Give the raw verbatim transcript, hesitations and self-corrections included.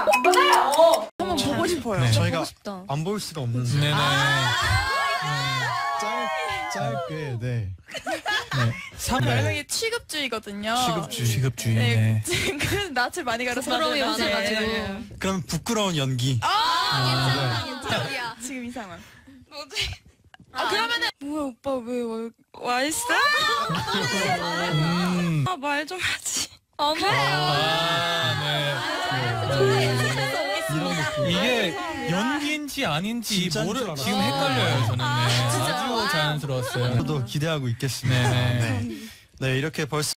맞아요. 한번 보고 싶어요. 네. 저희가 보고 싶다. 안 볼 수가 없는데. 네네. 짧, 짧게, 네. 네. 삼 별명이 취급주의거든요. 취급주의. 취급주의. 네. 네. 그래서 낯을 많이 가려서 부끄러움이 맞아요. 많아가지고. 네. 그럼 부끄러운 연기. 괜찮아, 괜찮아. 지금 이 상황. 뭐지? 아, 그러면은 뭐야 오빠 왜 와 있어? 음. 아 말 좀 하지. 어, 그래요. 아, 네. 이런 느낌. 이게 연기인지 아닌지 진짜인 모르 줄 알았어요. 지금 헷갈려요 저는. 네. 아, 진짜? 아주 자연스러웠어요. 저도 기대하고 있겠습니다. 네네. 네. 네, 이렇게 벌써